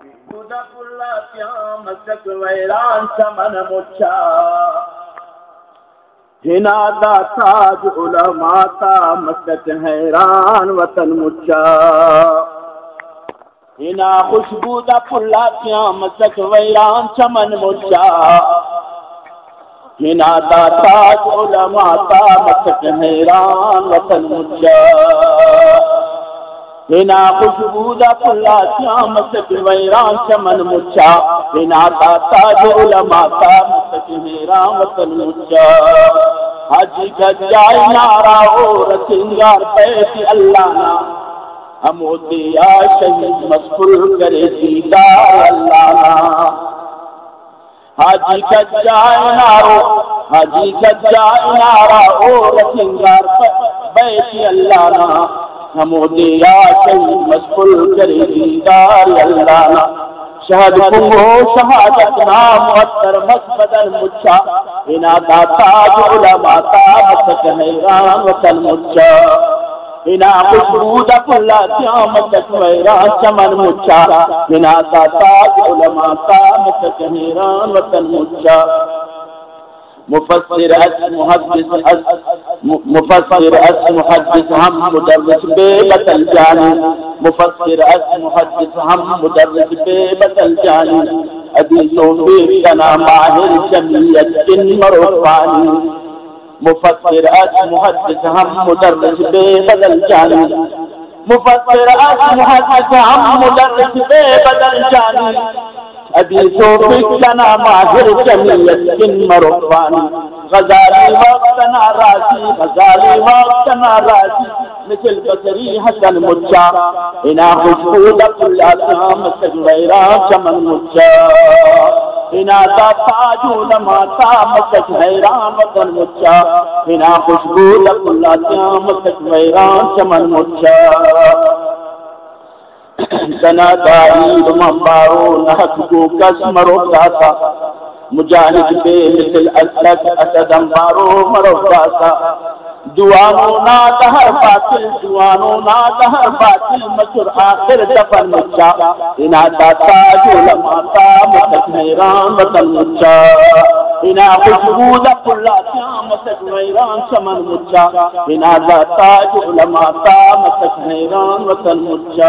Budakulla Kyamat Vairan Saman Mucha Hinada Taj Ulamata Masjid Hairan Watan Mucha Hina Khushbuda Pulla Kyamat Vairan Saman Mucha Hinada Taj Ulamata Masjid Hairan Watan Mucha Hina Khushbuda Pulla Kyamat Vairan Saman Mucha Hinada Taj Ulamata Masjid Hairan Watan Mucha Haji Gajjai Nara Aur Singar Paiti Allah Na Amodiya Shahid Masfur Kare Didar Allah Na Haji Gajjai Nara Aur Singar Paiti Allah Na Amodiya Shahid Masfur Kare Didar Allah Na शहद कुंभो शहादत नाम मुअत्तर मस्बदन मुच्छा इनादा ताज उलमाता मसक हैरान वतन मुच्छा इना खुशबूदा पुल्ला क्यामत वैरान चमन मुच्छा इनादा ताज उलमाता मसक हैरान वतन मुच्छा मुफस्सिर मुहद्दिस हम मुदर्रिस बेबदल जानी मुफस्सिर मुहद्दिस हम मुदर्रिस बेबदल जानी हदीसों बेतना माहिर जमीयत बिन मरवानी मुफस्सिर मुहद्दिस हम मुदर्रिस बेबदल जानी मुफस्सिर मुहद्दिस हम मुदर्रिस बेबदल जानी हदीसों बेतना माहिर जमीयत बिन मरवानी गजाली वक्तना राजी मिसल बसरी हसन मुच्छा इना खुशबूदा पुल्ला क्यामत वैरान चमन मुच्छा इना ताज उलमाता मसक हैरान वतन मुच्छा इना खुशबूदा पुल्ला क्यामत वैरान चमन मुच्छा सनादारी मम्बारो नहक को कसमरो दाता मुजाहिद बे मिसल असलक असदम मारो मरो दाता जुआनो ना दहर बातिल मशुर आखिर दफन मुच्छा इना ताज उलमाता मसक हैरान वतन मुच्छा इना खुशबूदा पुल्ला क्यामत वैरान चमन मुच्छा इना ताज उलमाता मसक हैरान वतन मुच्छा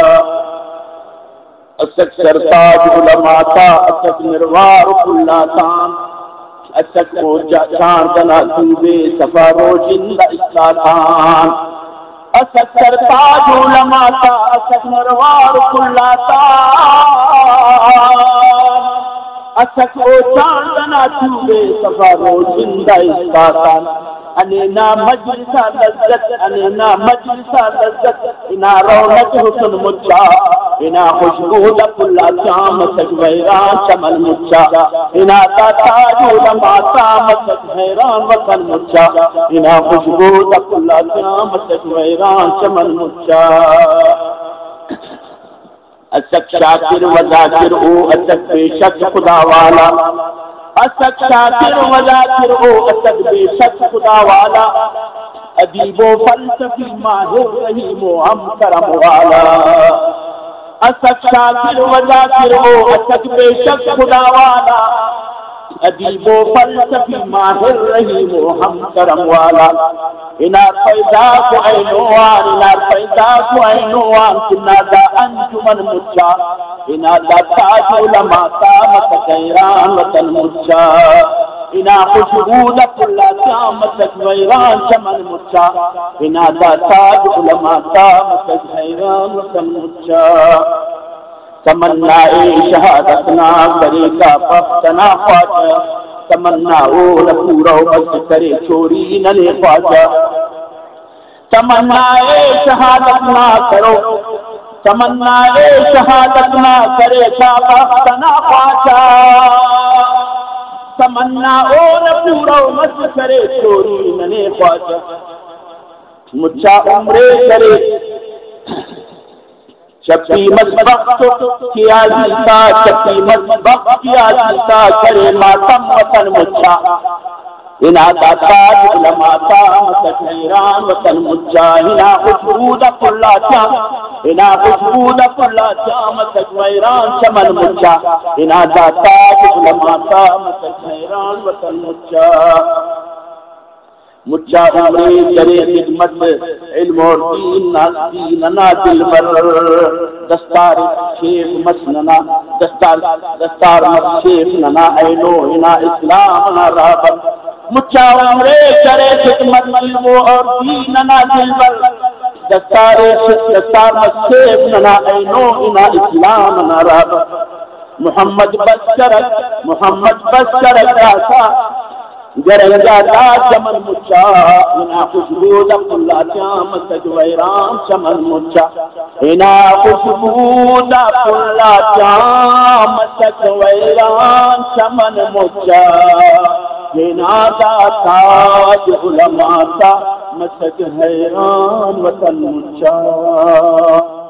असक सरताज उलमाता असक निर्वार पुल्ला तान असक को जान जना सूबे सफारो जिंदा इस्लातान असक सरताज उलमाता असक निर्वार पुल्ला तान असक को जान जना सूबे सफारो जिंदा इस्लातान अनेना मजलिसा लज्जत इना रौनक हुस्न मुच्छा इना खुशबूदा पुल्ला क्यामत वैरान चमन मुच्छा इना ताज उलमाता मसक हैरान वतन मुच्छा इना खुशबूदा पुल्ला क्यामत वैरान चमन मुच्छा असक शाकिर व जाकिर ओ असक बेशक खुदा वाला असक शाकिर व जाकिर ओ असक बेशक खुदा वाला अदीबो फलसफी माहिर रहीमो हम करम वाला असक शाकिर व जाकिर ओ असक बेशक खुदा वाला अदीबो फलसफी माहिर रहीमो हम करम वाला इना पैदा को ऐनोवान किनादा अंजुमन मुच्छा इना ताज उलमाता मसक हैरान वतन मुच्छा इना खुशबूदा पुल्ला क्यामत वैरान चमन मुच्छा इना ताज उलमाता मसक हैरान वतन मुच्छा तमन्नाए शहादतना करे का पख्तना ख्वाजा तमन्ना ओ न पूरा बस करे चोरी न ले ख्वाजा तमन्नाए शहादत ना करो तमन्नाए शहादत ना करे का पख्तना ख्वाजा तमन्ना ओ न पूरा बस करे चोरी न ले ख्वाजा मुच्छा उम्रे करे शक्ति मजबक किया जीता शक्ति मजबक किया जीता करे मातम वतन मुच्छा इना दाताज उलमाता मसक हैरान वतन मुच्चा इना खुशबूदा पुल्लाचा इना खुशबूदा पुल्लाचा मसक हैरान चमन मुच्चा इना दाताज उलमाता मसक हैरान वतन मुच्चा मुच्चा उम्रे करे खिदमत इल्म और दीन ना दिल पर दस्तार शेख मसनना दस्तार शेख नना ऐनो इना इस्लाम ना राबत मुच्चा उम्रे करे खिदमत इल्म और दीन ना दिल पर दस्तार शेख नना ऐनो इना इस्लाम ना राबत मोहम्मद बस करक रासा गरंजाता चमन मुच्चा इना खुशबूदा पुल्लाचा मसक वैराम चमन मुच्चा इना खुशबूदा पुल्लाचा मसक वैराम चमन मुच्चा इना दाताज उलमाता मसक हैरान वतन मुच्चा।